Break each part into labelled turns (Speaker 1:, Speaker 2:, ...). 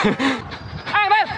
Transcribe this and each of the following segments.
Speaker 1: Ai bên?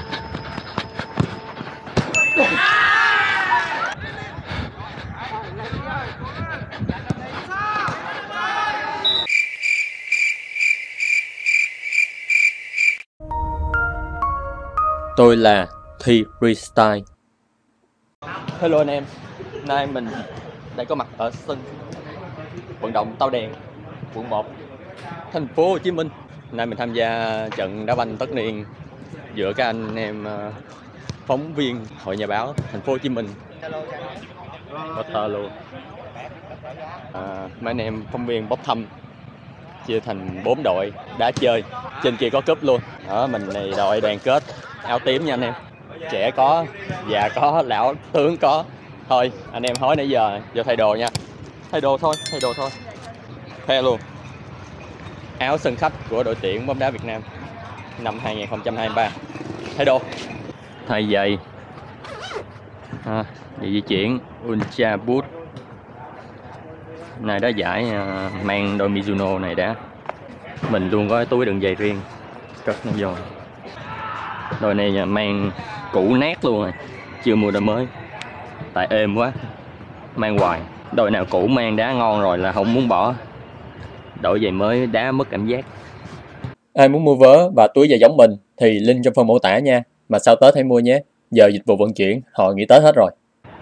Speaker 2: Tôi là Thi Freestyle. Hello anh em, nay mình đã có mặt ở sân vận động Tàu Đèn, quận 1, thành phố Hồ Chí Minh. Nay mình tham gia trận đá banh tất niên giữa các anh em phóng viên Hội Nhà báo thành phố Hồ Chí Minh. Potter luôn. Mấy anh em phóng viên bốc thăm chia thành 4 đội đá chơi. Trên kia có cúp luôn. Đó, mình này đội đoàn kết áo tím nha anh em. Trẻ có, già có, lão tướng có. Thôi anh em hỏi nãy giờ vô thay đồ nha. Thay đồ thôi. Thay luôn. Áo sân khách của đội tuyển bóng đá Việt Nam năm 2023. Thay đồ. Thay giày. Giày di chuyển Ultra Boost. Này đã giải mang đôi Mizuno này đã. Mình luôn có cái túi đựng giày riêng, cất nó vô. Đôi này mang cũ nát luôn rồi, chưa mua đôi mới tại êm quá, mang hoài. Đôi nào cũ mang đá ngon rồi là không muốn bỏ, đổi giày mới đá mất cảm giác. Ai muốn mua vớ và túi giày giống mình thì link trong phần mô tả nha. Mà sau Tết hãy mua nhé, giờ dịch vụ vận chuyển họ nghỉ Tết hết rồi.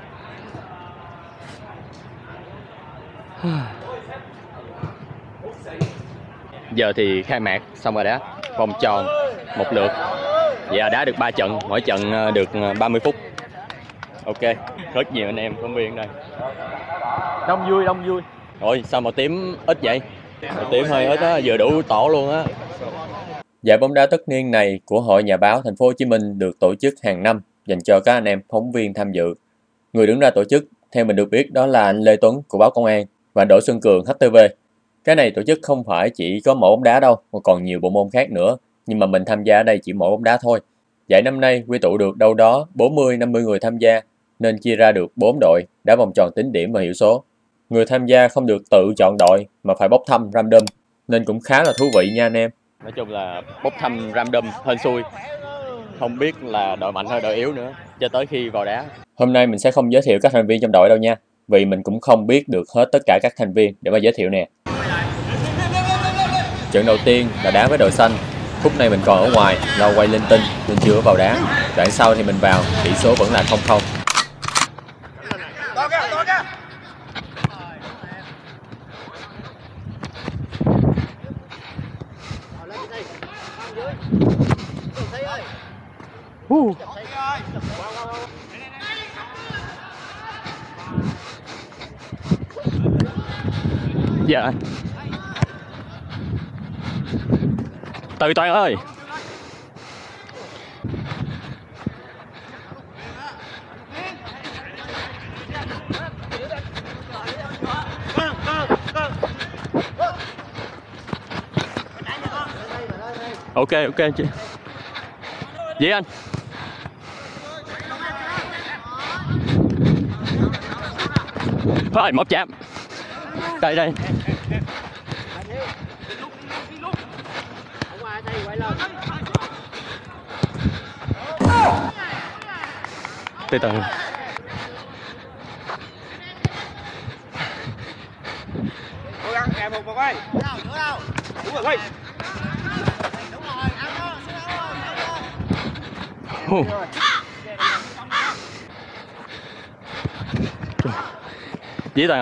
Speaker 2: Giờ thì khai mạc xong rồi đá vòng tròn một lượt. Dạ đá được 3 trận, mỗi trận được 30 phút. Ok, rất nhiều anh em phóng viên đây. Đông vui. Ôi sao màu tím ít vậy? Màu tím hơi ít á, vừa đủ tổ luôn á. Giải bóng đá tất niên này của Hội Nhà báo thành phố Hồ Chí Minh được tổ chức hàng năm dành cho các anh em phóng viên tham dự. Người đứng ra tổ chức theo mình được biết đó là anh Lê Tuấn của báo Công an và Đỗ Xuân Cường HTV. Cái này tổ chức không phải chỉ có mỗi bóng đá đâu, mà còn nhiều bộ môn khác nữa. Nhưng mà mình tham gia ở đây chỉ mỗi bóng đá thôi. Giải năm nay quy tụ được đâu đó 40-50 người tham gia, nên chia ra được 4 đội đá vòng tròn tính điểm và hiệu số. Người tham gia không được tự chọn đội mà phải bốc thăm random, nên cũng khá là thú vị nha anh em. Nói chung là bốc thăm random hên xui, không biết là đội mạnh hay đội yếu nữa cho tới khi vào đá. Hôm nay mình sẽ không giới thiệu các thành viên trong đội đâu nha, vì mình cũng không biết được hết tất cả các thành viên để mà giới thiệu nè. Trận đầu tiên là đá với đội xanh. Phút này mình còn ở ngoài lo quay linh tinh nên chưa vào đá. Đoạn sau thì mình vào, tỷ số vẫn là 0-0. Dạ. Từ Toàn ơi. Ok chị. Vậy anh. Thôi một chạm. Đây. Từ từ.
Speaker 1: Cố gắng kèm một quay. Đúng rồi quay.
Speaker 2: Dĩ Toàn.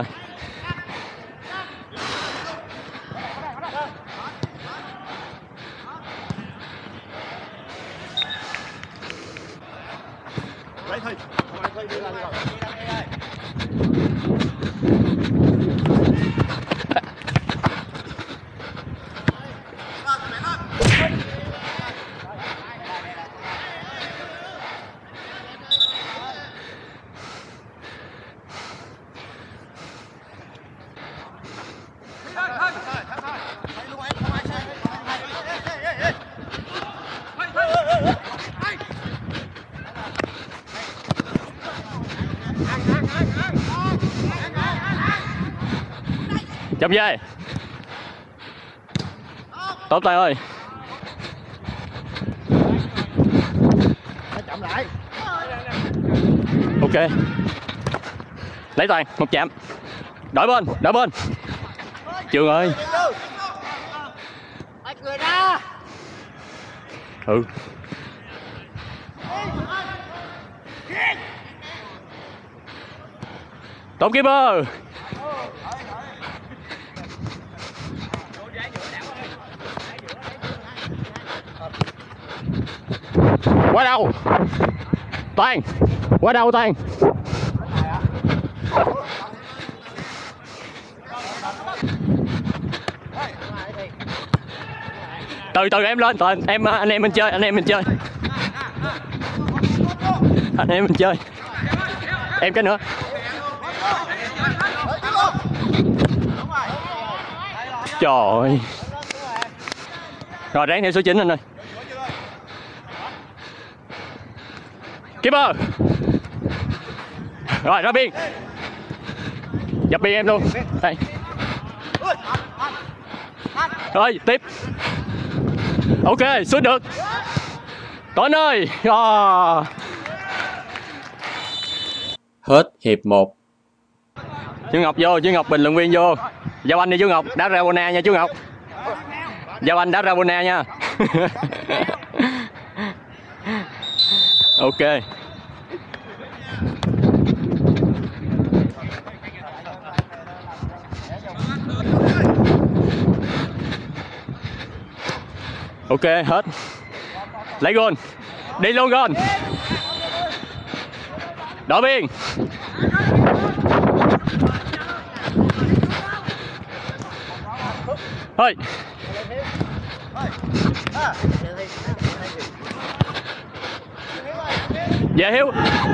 Speaker 2: Chồng dây. Tốt tay ơi. Ok. Lấy Toàn, một chạm. Đổi bên, đổi bên. Trường ơi. Ừ. Tổng keeper. Qua đâu? Toàn. Qua đâu Toàn? Từ từ em lên Toàn, em anh em mình chơi, anh em mình chơi. Anh em mình chơi. Em cái nữa. Trời ơi. Rồi ráng theo số 9 anh ơi. Keeper. Rồi ra biên. Dập biên em luôn. Đây. Rồi tiếp. Ok, sút được. Tuấn ơi. Hết hiệp 1. Chú Ngọc vô, chú Ngọc bình luận viên vô. Giao anh đi chú Ngọc, đá Rabona nha chú Ngọc. Giao anh đá Rabona nha. Ok. Ok, hết. Lấy gôn. Đi luôn gôn. Đổi biên. Thôi. Về Hiếu.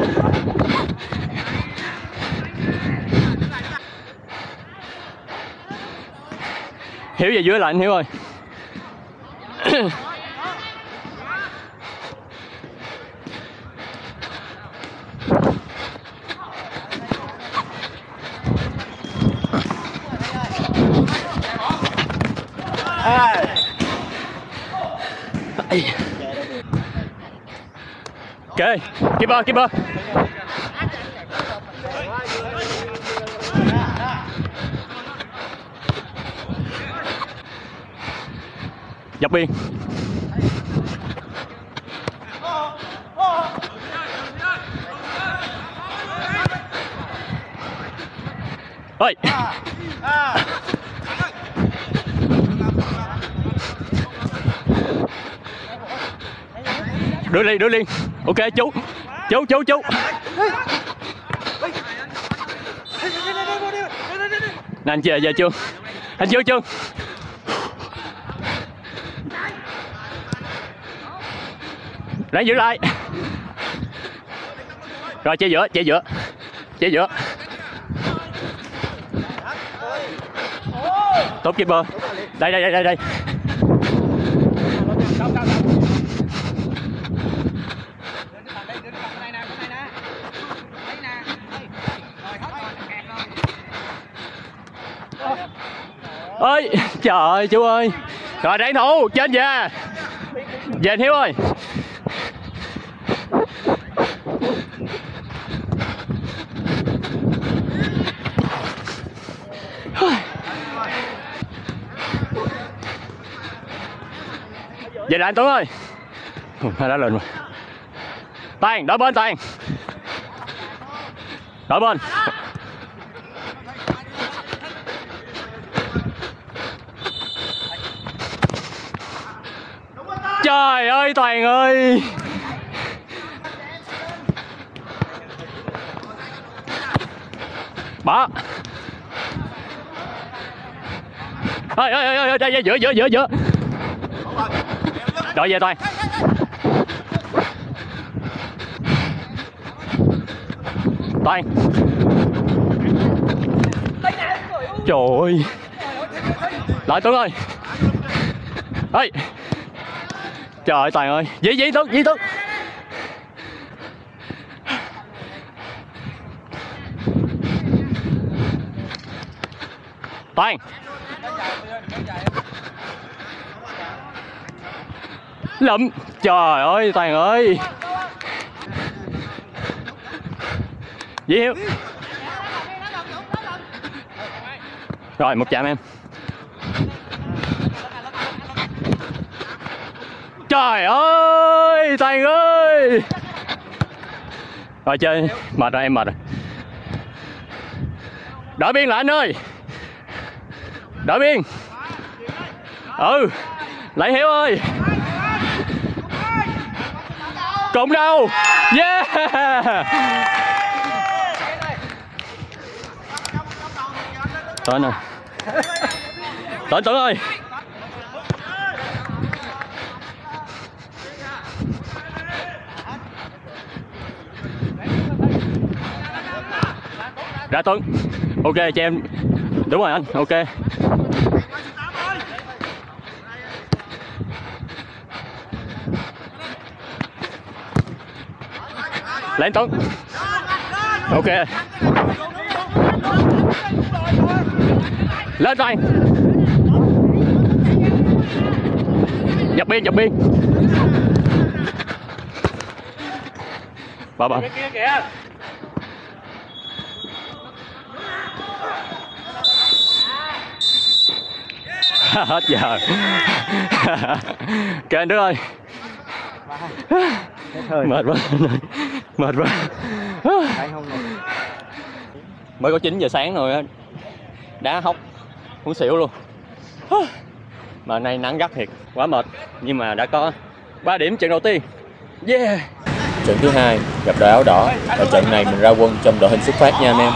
Speaker 2: Hiếu về dưới lại anh Hiếu ơi. Ok, keeper, keeper. Dọc biên. Ơi. Đưa liền, đưa liền. Ok chú. Chú. Nè anh về chưa? Anh chưa. Ráng giữ lại. Rồi chế giữa. Tốt keeper. Đây. Ơi, trời ơi chú ơi. Rồi ráng thủ, trên về. Về anh Hiếu ơi. Về lại anh Tuấn ơi. Hai đã lên rồi. Toàn, đổi bên Toàn. Đổi bên. Trời ơi Toàn ơi. Bỏ. Ơi giữa. Đội về Toàn. Toàn. Trời ơi. Lại Tuấn ơi. Ơi. Trời ơi Toàn ơi. Dí Tuấn. Toàn. Lụm. Trời ơi Toàn ơi. Dĩ Hiếu. Rồi một chạm em. Trời ơi Toàn ơi. Rồi chơi mệt rồi, em mệt rồi. Đợi biên lại anh ơi. Đợi biên. Ừ. Lại Hiếu ơi. Cùng đâu. Yeah. Tuấn ơi. Tuấn ơi. Ra Tuấn. Ok cho em. Đúng rồi anh. Ok. Lên Tuấn. Ok. Lên Toàn. Dập biên, dập biên. Bà. Hết giờ. Kệ anh Đức ơi. Mệt quá. Mệt quá. Mới có 9 giờ sáng rồi á. Đá hóc muốn xỉu luôn. Mà nay nắng gắt thiệt, quá mệt. Nhưng mà đã có 3 điểm trận đầu tiên. Yeah. Trận thứ hai gặp đội áo đỏ. Ở trận này mình ra quân trong đội hình xuất phát nha anh em.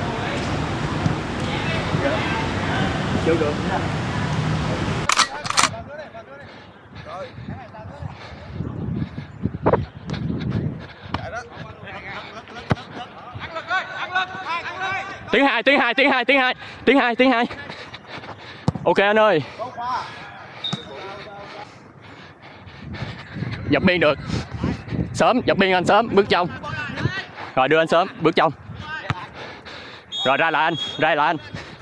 Speaker 2: Tiếng hai. Ok anh ơi. Dập biên được. Sớm, dập biên anh sớm, bước trong. Rồi đưa anh sớm, bước trong. Rồi ra lại anh.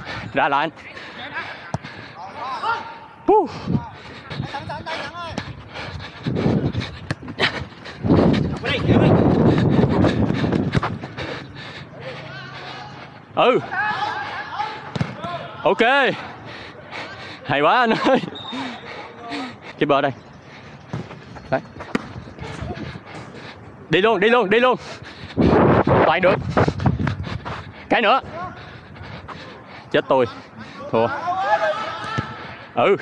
Speaker 2: Ừ. Ok. Hay quá anh ơi. Keeper đây. Đấy. Đi luôn. Toàn được. Cái nữa. Chết tôi. Thua. Ừ.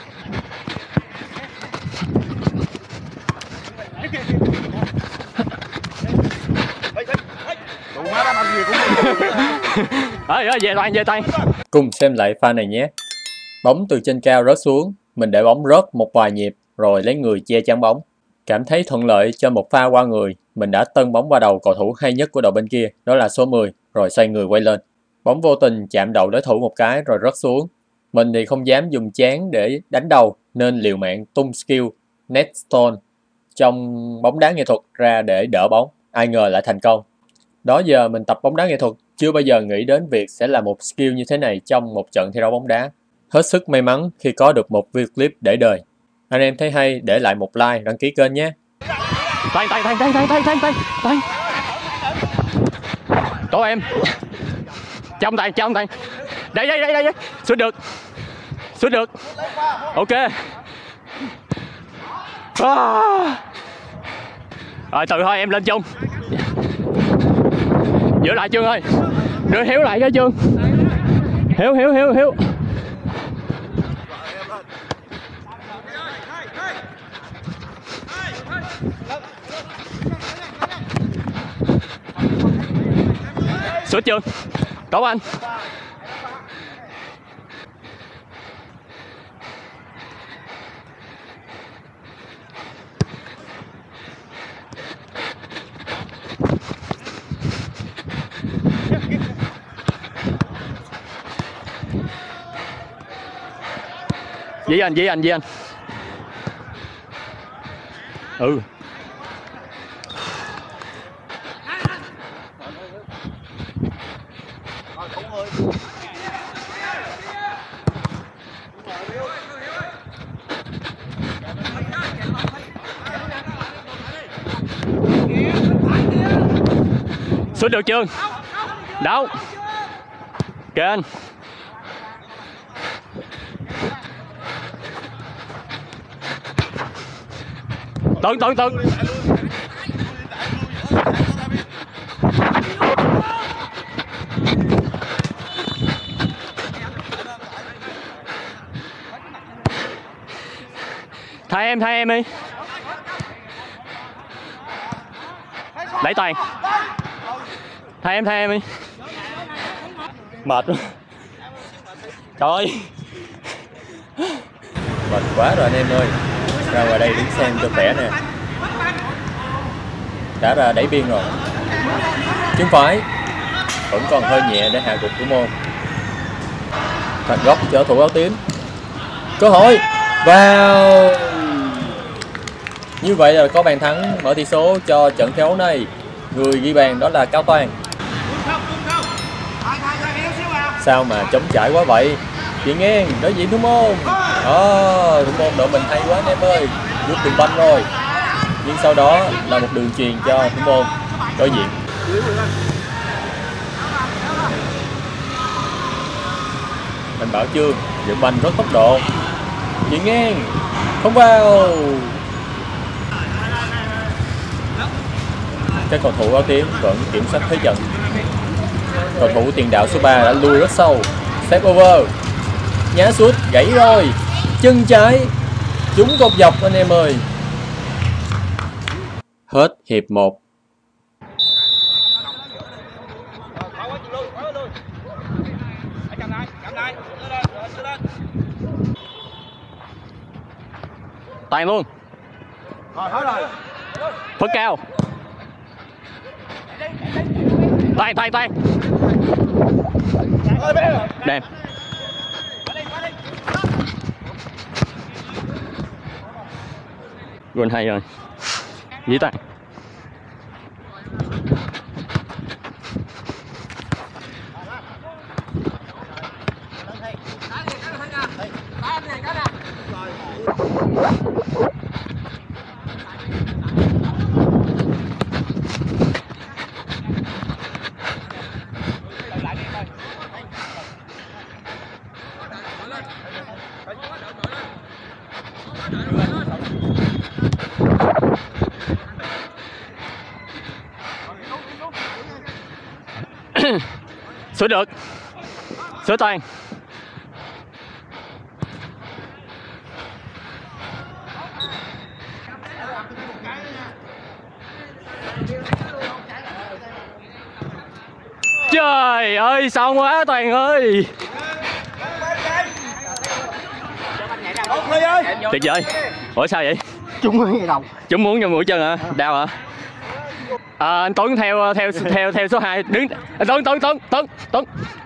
Speaker 2: Về Toàn. Cùng xem lại pha này nhé. Bóng từ trên cao rớt xuống, mình để bóng rớt một vài nhịp rồi lấy người che chắn bóng. Cảm thấy thuận lợi cho một pha qua người, mình đã tâng bóng qua đầu cầu thủ hay nhất của đội bên kia, đó là số 10, rồi xoay người quay lên. Bóng vô tình chạm đầu đối thủ một cái rồi rớt xuống. Mình thì không dám dùng trán để đánh đầu nên liều mạng tung skill net stone trong bóng đá nghệ thuật ra để đỡ bóng. Ai ngờ lại thành công. Đó giờ mình tập bóng đá nghệ thuật chưa bao giờ nghĩ đến việc sẽ là một skill như thế này trong một trận thi đấu bóng đá. Hết sức may mắn khi có được một video clip để đời. Anh em thấy hay để lại một like, đăng ký kênh nhé. Toàn. Tổ em. Trong Toàn. Đây. Sút được. Ok. Rồi từ thôi em lên chung. Giữ lại Trương ơi. Đưa Hiếu lại cái Trương. Hiếu. Sút Trương. Cậu anh. Với anh. Ừ. Sút được Trương. Đâu. Kênh. Tuấn. Thay em đi. Lấy Toàn. Thay em đi. Mệt quá. Trời ơi. Mệt quá rồi anh em ơi. Ra ngoài đây đứng xem cho khỏe nè. Đã ra đẩy biên rồi. Chân phải vẫn còn hơi nhẹ để hạ gục thủ môn. Phạt góc cho thủ áo tím. Cơ hội vào. Như vậy là có bàn thắng mở tỷ số cho trận thi đấu này. Người ghi bàn đó là Cao Toàn. Sao mà chống chải quá vậy? Chuyền ngang đối diện thủ môn. Thủ môn đội mình hay quá anh em ơi. Rút đường banh rồi. Nhưng sau đó là một đường chuyền cho thủ môn đối diện. Anh Bảo Trương dựng banh rất tốc độ. Chuyền ngang không vào. Các cầu thủ áo tím vẫn kiểm soát thế trận. Cầu thủ tiền đạo số 3 đã lui rất sâu. Step over. Nhá sút gãy rồi. Chân trái trúng cột dọc anh em ơi. Hết hiệp 1. Toàn luôn. Phất cao. Toàn. Đem. Luôn hay rồi. Dí Toàn. Sửa được. Sửa Toàn. Trời ơi xong quá Toàn ơi. Tuyệt vời. Ủa sao vậy?
Speaker 1: Trúng mũi đầu.
Speaker 2: Trúng muốn trong mũi chân hả? Đau hả? Anh Tuấn theo số 2 đứng. Tuấn.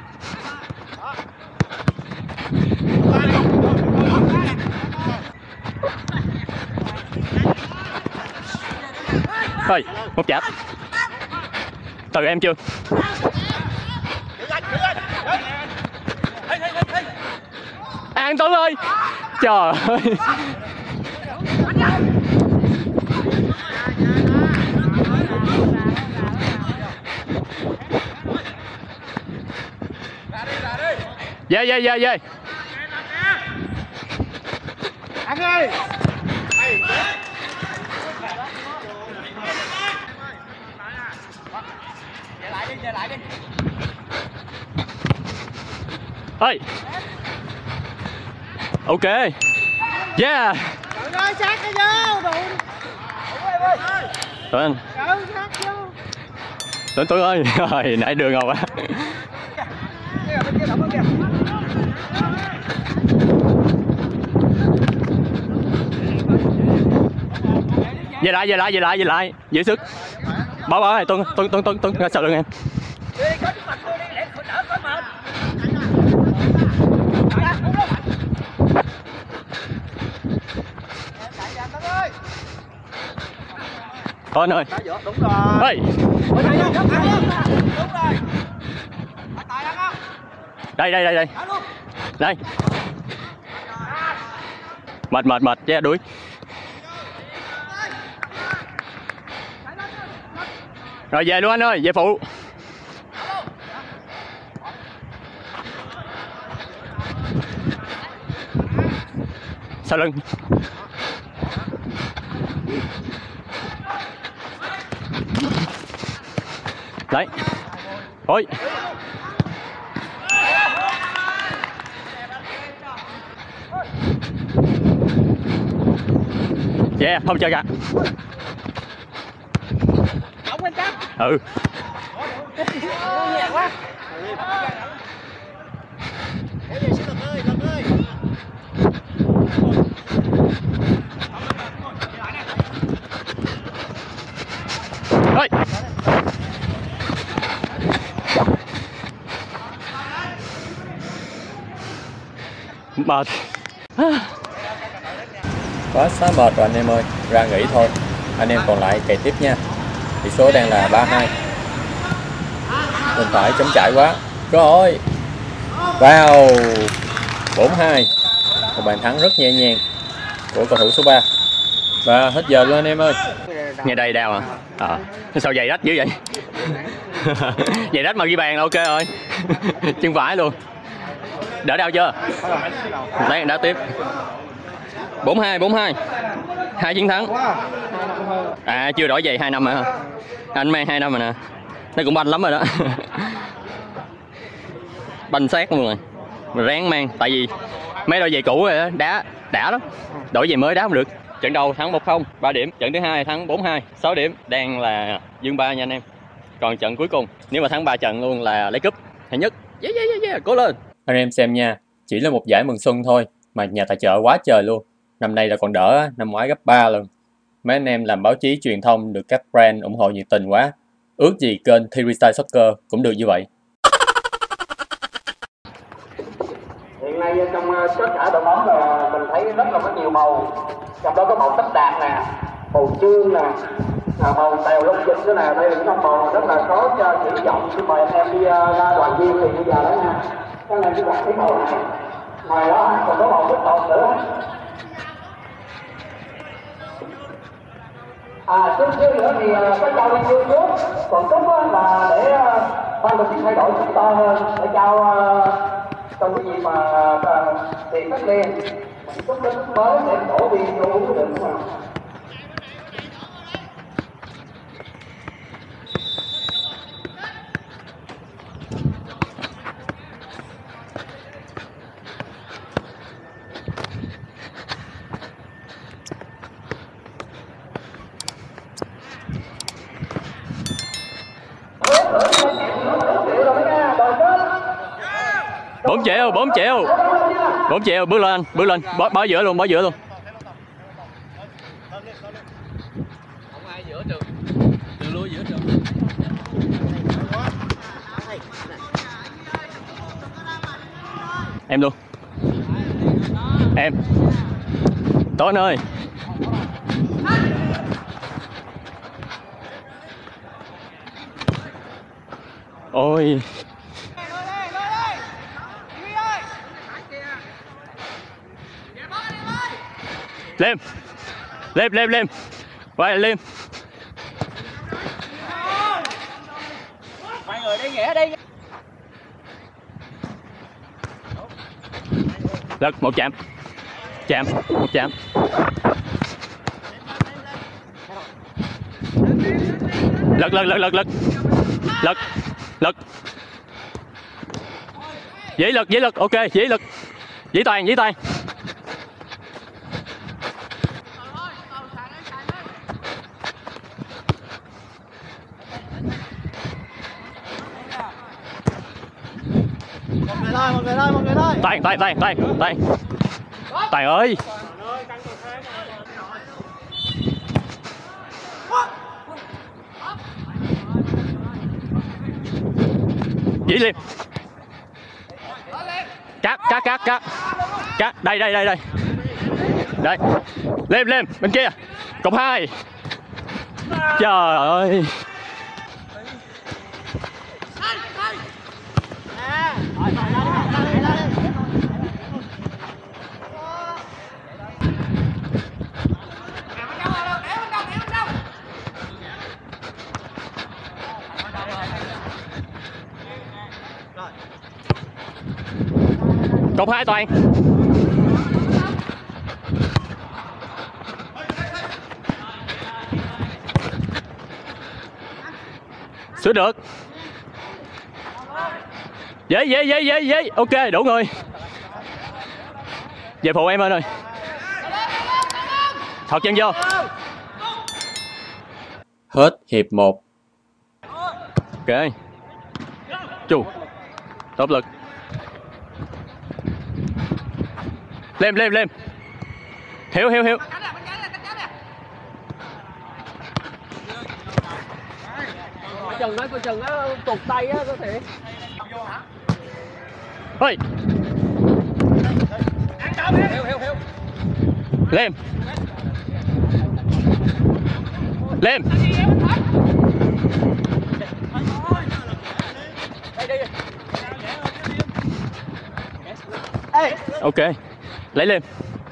Speaker 2: Thôi, một chạp. Từ em chưa? An Tuấn ơi. Trời ơi. Về.
Speaker 1: Anh ơi. Về lại đi.
Speaker 2: Ơi. Ok. Yeah.
Speaker 1: Ơi sát cái vô.
Speaker 2: Tuấn. Tuấn ơi. Rồi nãy đường ngầu quá. Về lại. Giữ sức. Bảo này Tuấn ra sau lưng em. Thôi anh ơi.
Speaker 1: Đúng rồi.
Speaker 2: Đây. Mệt che đuổi. Rồi về luôn anh ơi, về phụ. sau lưng. Đấy. Ôi. Yeah, không chơi cả. Ừ. Ôi. Mệt. Quá xá mệt rồi anh em ơi, ra nghỉ thôi. Anh em còn lại cày tiếp nha. Tỷ số đang là 3-2. Mình phải chống chạy quá. Rồi. Vào. 4-2. Một bàn thắng rất nhẹ nhàng của cầu thủ số 3. Và hết giờ luôn anh em ơi. Nghe đây đau à? Sao giày rách dữ vậy? Giày rách mà ghi bàn là ok rồi. Chân phải luôn. Đỡ đau chưa? Đấy, đá tiếp. 4-2. 2 chiến thắng. À, chưa đổi giày 2 năm rồi hả? Anh mang 2 năm rồi nè. Nó cũng banh lắm rồi đó. Banh sát luôn rồi. Mình ráng mang. Tại vì mấy đôi giày cũ rồi đó, đá đã lắm. Đổi giày mới đá không được. Trận đầu thắng 1-0, 3 điểm. Trận thứ hai thắng 4-2, 6 điểm. Đang là dương 3 nha anh em. Còn trận cuối cùng, nếu mà thắng 3 trận luôn là lấy cúp hạng nhất. Yeah, cố lên. Anh em xem nha, chỉ là một giải mừng xuân thôi mà nhà tài trợ quá trời luôn. Năm nay là còn đỡ, năm ngoái gấp 3 lần. Mấy anh em làm báo chí truyền thông được các brand ủng hộ nhiệt tình quá. Ước gì kênh Freestyle Soccer cũng được như vậy.
Speaker 3: Hiện nay trong tất cả đội bóng là mình thấy rất là có nhiều màu, trong đó có màu tất đạt nè, màu chương nè, màu tèo lông dịch nữa nè. Đây là những màu rất là có cho triển vọng. Xin mời anh em đi ra đoàn viên thì bây giờ đó nha, các anh em cứ đặt cái màu này. Ngoài đó còn có màu rất tột nữa. Chút xíu nữa thì có trao đi chương trước, còn cúp là để ban tổ chức thay đổi chút to hơn để trao trong cái gì mà tiền tất niên chút đến mới để đổ viên vô uống được đúng không?
Speaker 2: Bốn triệu, bước lên, bỏ giữa luôn. Không ai giữa trường, từ lui giữa trường. Em luôn. Em. Tối anh ơi. Ôi. Lên. Quay lên.
Speaker 1: Mọi người đi nghĩa đi.
Speaker 2: Lật một chạm. Lật. Dễ lực, ok, dễ lực. Dĩ toàn.
Speaker 1: Một người thôi.
Speaker 2: Toàn ơi. Dĩ liêm. Cắt. Đây. Đây. Liêm, bên kia. Cộng 2. Trời ơi. Cộng 2 Toàn. Sửa được. Dễ. Ok, đủ người. Về phụ em ơi. Thọt chân vô. Hết hiệp 1. Ok. Chu. Tốt lực. Lên. Hiểu.
Speaker 4: Coi chừng nó tụt tay á có thể.
Speaker 2: Ôi. Lên. Ok. Lấy lên.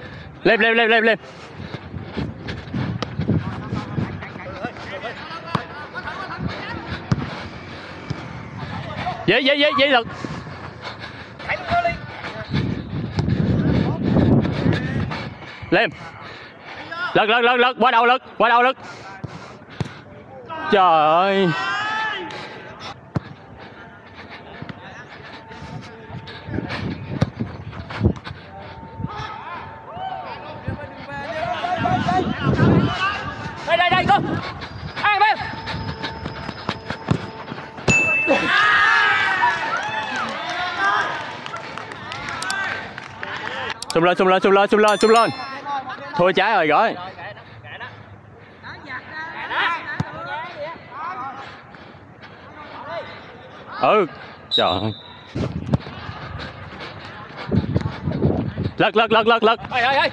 Speaker 2: Dễ lực. Lên. Lật. Qua đầu lực. Trời ơi. Đây con. Ăn bên. Xung lên. Thua trái rồi gọi. Ừ. Trời ơi. Lật. Ơi.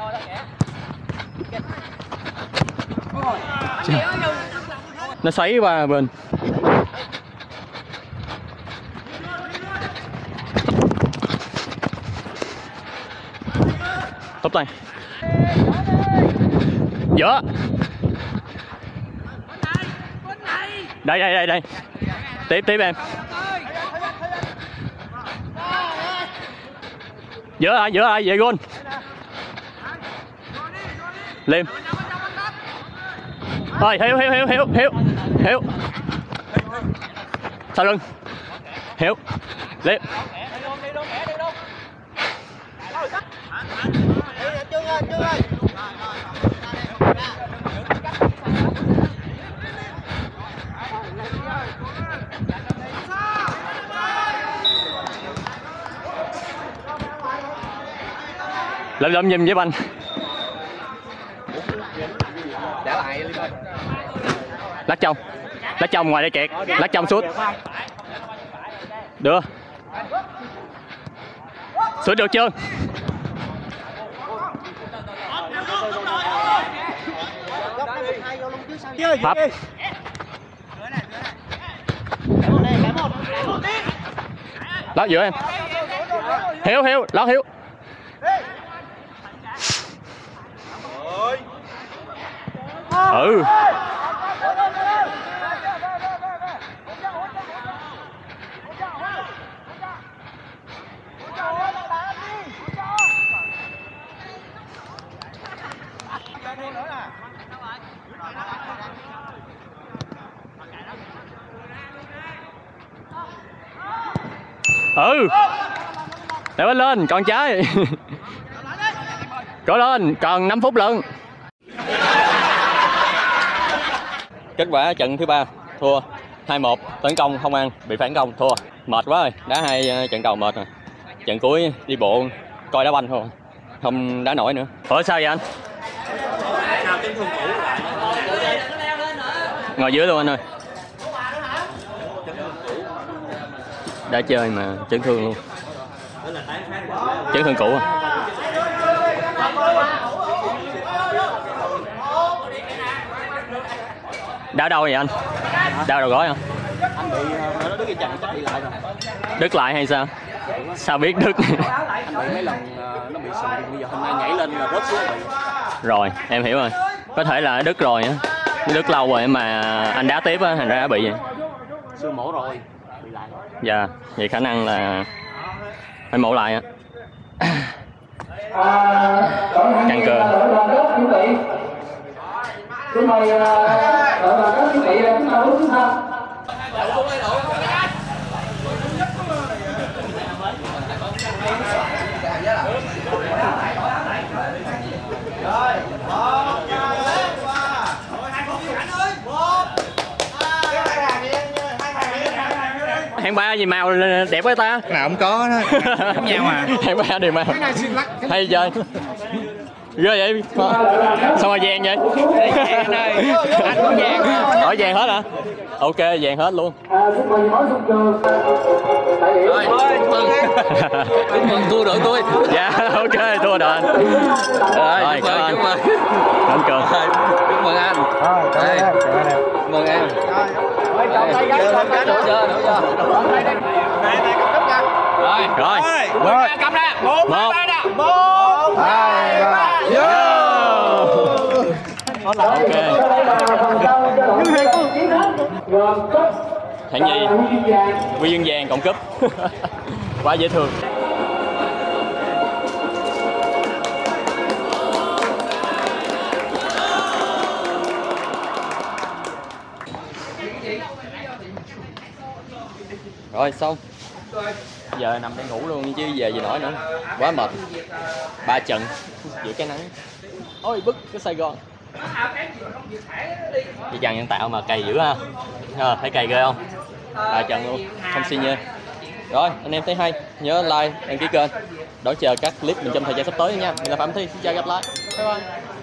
Speaker 2: Nó xoáy qua bên. Tốc tay. Giữa. Đây. Tiếp em. Giữa ai về gôn. Liêm. Rồi, Hiếu. Sau lưng. Hiếu. Liêm. Lâm nhìn với banh. Lắc trong ngoài đây kẹt. Lắc trong sút. Đưa. Sút được chưa? Hấp. Lót giữa em. Hiếu. Lót Hiếu. Ừ. Để bánh lên, còn trái. Có lên, còn 5 phút lận. Kết quả trận thứ 3 thua 2-1, tấn công không ăn, bị phản công thua. Mệt quá rồi, đá 2 trận đầu mệt rồi. Trận cuối đi bộ coi đá banh thôi, không đá nổi nữa. Ủa sao vậy anh? Ngồi dưới luôn anh ơi. Đã chơi mà chấn thương luôn. Chấn thương cũ à? Đá đâu vậy anh? Đau đầu gối không?
Speaker 1: Anh bị nó đứt lại rồi.
Speaker 2: Đứt lại hay sao? Sao biết đứt?
Speaker 1: Anh bị mấy lần nó bị sụn, bây giờ hôm nay nhảy lên là rớt xuống bị.
Speaker 2: Rồi, em hiểu rồi. Có thể là đứt rồi á. Đứt lâu rồi mà anh đá tiếp á, thành ra bị vậy.
Speaker 1: Xương mổ rồi, bị lại.
Speaker 2: Dạ, vậy khả năng là phải mổ lại á. Căng cơ. handball gì màu đẹp quá ta.
Speaker 1: nào cũng có đó, giống nhau mà.
Speaker 2: Handball đều màu. Hay chơi. Ghê vậy? Sao mà vàng vậy?
Speaker 1: Anh cũng vàng.
Speaker 2: Hỏi vàng hết hả? Ok, vàng hết luôn.
Speaker 3: Xin mời nói xung trường.
Speaker 4: Chúc mừng thua đội tôi.
Speaker 2: Dạ, ok, thua đội anh. Rồi, cảm ơn. Anh Cường.
Speaker 4: Chúc mừng anh. Đây. Chúc mừng em. Đổ chưa?
Speaker 2: Rồi.
Speaker 1: Cầm ra. Một,
Speaker 2: Một.
Speaker 1: hai, ba.
Speaker 2: Ok. Hạng nhì huy chương vàng cộng cúp. Quá dễ thương. Rồi xong. Giờ nằm để ngủ luôn chứ về gì nổi nữa. Quá mệt. 3 trận giữa cái nắng. Ôi bức cái Sài Gòn. Chị Trần nhân tạo mà cày dữ ha. Thấy cày ghê không? 3 trận luôn, không xi nhê. Rồi, anh em thấy hay, nhớ like, đăng ký kênh. Đón chờ các clip mình trong thời gian sắp tới nha. Mình là Phạm Thi, xin chào gặp lại. Bye bye.